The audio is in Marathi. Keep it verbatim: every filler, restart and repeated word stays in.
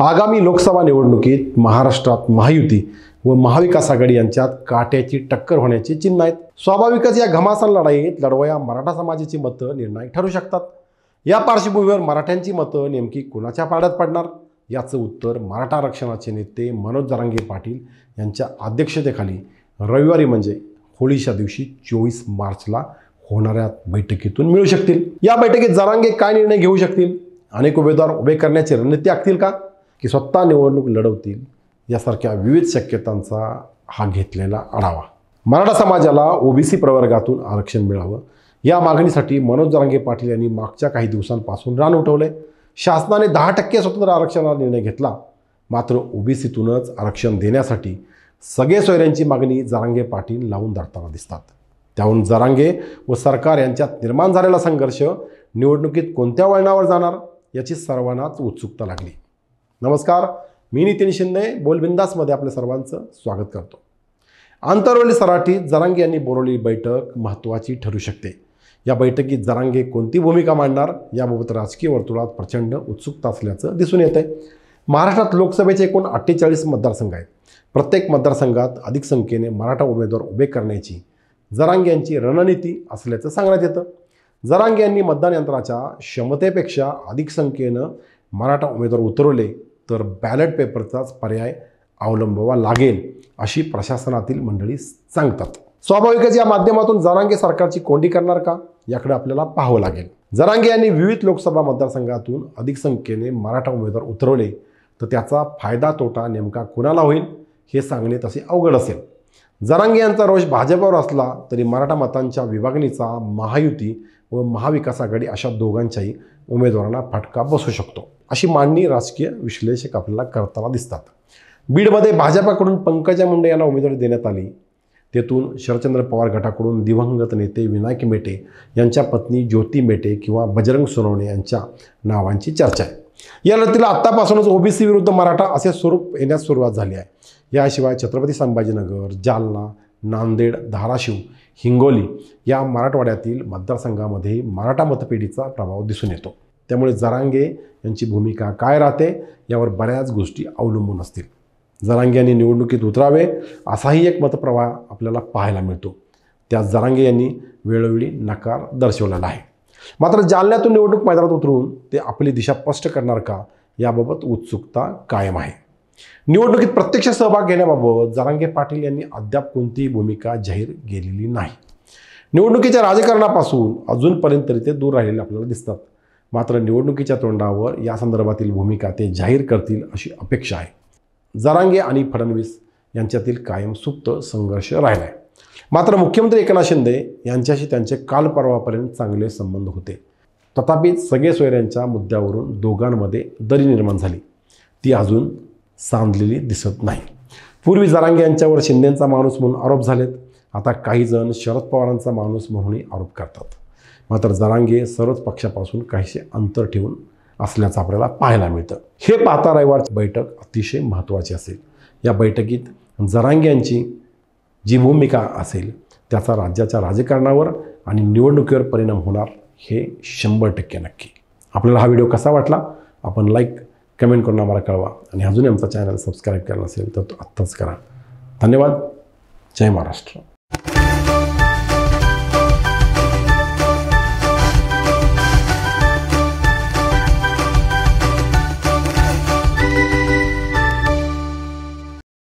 आगामी लोकसभा निवडणुकीत महाराष्ट्रात महायुती व महाविकास आघाडी यांच्यात काट्याची टक्कर होण्याची चिन्ह आहेत। स्वाभाविकच या घमासान लढाईत लढवया मराठा समाजाची मतं निर्णायक ठरू शकतात। या पार्श्वभूमीवर मराठ्यांची मतं नेमकी कुणाच्या पारड्यात पडणार याचं उत्तर मराठा आरक्षणाचे नेते मनोज जरांगे पाटील यांच्या अध्यक्षतेखाली रविवारी म्हणजे होळीच्या दिवशी चोवीस मार्चला होणाऱ्या बैठकीतून मिळू शकतील। या बैठकीत जरांगे काय निर्णय घेऊ शकतील? अनेक उमेदवार उभे करण्याची रणनीती आखतील का, की स्वतः निवडणूक लढवतील? यासारख्या विविध शक्यतांचा हा घेतलेला आढावा। मराठा समाजाला ओबीसी प्रवर्गातून आरक्षण मिळावं या मागणीसाठी मनोज जरांगे पाटील यांनी मागच्या काही दिवसांपासून रान उठवले। शासनाने दहा टक्के स्वतंत्र आरक्षणाचा निर्णय घेतला, मात्र ओबीसीतूनच आरक्षण देण्यासाठी सगळे सोयऱ्यांची मागणी जरांगे पाटील लावून धरताना दिसतात। त्याहून जरांगे व सरकार यांच्यात निर्माण झालेला संघर्ष निवडणुकीत कोणत्या वळणावर जाणार याची सर्वांनाच उत्सुकता लागली। नमस्कार, मी नितीन शिंदे बोलबिंदासमध्ये आपल्या सर्वांचं स्वागत करतो। आंतरवली सराटीत जरांगे यांनी बोलावलेली बैठक महत्त्वाची ठरू शकते। या बैठकीत जरांगे कोणती भूमिका मांडणार याबाबत राजकीय वर्तुळात प्रचंड उत्सुकता असल्याचं दिसून येतंय। महाराष्ट्रात लोकसभेचे एकूण अठ्ठेचाळीस मतदारसंघ आहेत। प्रत्येक मतदारसंघात अधिक संख्येने मराठा उमेदवार उभे करण्याची जरांगे यांची रणनीती असल्याचं सांगण्यात येतं। जरांगे यांनी मतदान यंत्राच्या क्षमतेपेक्षा अधिक संख्येनं मराठा उमेदवार उतरवले तर बॅलेट पेपरचाच पर्याय अवलंबावा लागेल अशी प्रशासनातील मंडळी सांगतात। स्वाभाविकच या माध्यमातून जरांगे सरकारची कोंडी करणार का याकडे आपल्याला पाहावं लागेल। जरांगे यांनी विविध लोकसभा मतदारसंघातून अधिक संख्येने मराठा उमेदवार उतरवले तर त्याचा फायदा तोटा नेमका कुणाला होईल हे सांगणे तसे अवघड असेल। जरांगे यांचा रोष भाजपवर असला तरी मराठा मतांच्या विभागणीचा महायुती व महाविकास आघाडी अशा दोघांच्याही उमेदवारांना फटका बसू शकतो अशी मांडणी राजकीय विश्लेषक आपल्याला करताना दिसतात। बीडमध्ये भाजपाकडून पंकजा मुंडे यांना उमेदवारी देण्यात आली। तेथून शरदचंद्र पवार गटाकडून दिवंगत नेते विनायक मेटे यांच्या पत्नी ज्योती मेटे किंवा बजरंग सोनवणे यांच्या नावांची चर्चा आहे। या लढतीला आत्तापासूनच ओबीसी विरुद्ध मराठा असे स्वरूप येण्यास सुरुवात झाली आहे। याशिवाय छत्रपती संभाजीनगर, जालना, नांदेड, धाराशिव, हिंगोली या मराठवाड्यातील मतदारसंघामध्ये मराठा मतपेढीचा प्रभाव दिसून येतो। त्यामुळे जरांगे यांची भूमिका काय राहते यावर बऱ्याच गोष्टी अवलंबून असतील। जरांगे यांनी निवडणुकीत उतरावे असाही एक मतप्रवाह आपल्याला पाहायला मिळतो। त्यात जरांगे यांनी वेळोवेळी नकार दर्शवलेला आहे। मात्र जालन्यातून निवडणूक मैदानात उतरून ते आपली दिशा स्पष्ट करणार का याबाबत उत्सुकता कायम आहे। निवडणुकीत प्रत्यक्ष सहभाग घेण्याबाबत जरांगे पाटील यांनी अद्याप कोणतीही भूमिका जाहीर केलेली नाही। निवडणुकीच्या राजकारणापासून अजूनपर्यंत तरी ते दूर राहिलेले आपल्याला दिसतात। मात्र निवडणुकीच्या तोंडावर या संदर्भातील भूमिका ते जाहीर करतील अशी अपेक्षा आहे। जरांगे आणि फडणवीस यांच्यातील कायम सुप्त संघर्ष राहिला आहे। मात्र मुख्यमंत्री एकनाथ शिंदे यांच्याशी त्यांचे काल परवापर्यंत चांगले संबंध होते। तथापि सगळे सोयऱ्यांच्या मुद्द्यावरून दोघांमध्ये दरी निर्माण झाली, ती अजून सांधलेली दिसत नाही। पूर्वी जरांगे यांच्यावर शिंदेंचा माणूस म्हणून आरोप झालेत, आता काही जण शरद पवारांचा माणूस म्हणूनही आरोप करतात। मात्र जरांगे सर्वच पक्षापासून काहीसे अंतर ठेवून असल्याचं आपल्याला पाहायला मिळतं। हे पाहता रविवारची बैठक अतिशय महत्त्वाची असेल। या बैठकीत जरांगे यांची जी भूमिका असेल त्याचा राज्याच्या राजकारणावर आणि निवडणुकीवर परिणाम होणार हे शंभर टक्के नक्की। आपल्याला हा व्हिडिओ कसा वाटला आपण लाईक कमेंट करून आम्हाला कळवा आणि अजूनही आमचा चॅनल सबस्क्राईब केला नसेल तर तो आत्ताच करा। धन्यवाद। जय महाराष्ट्र।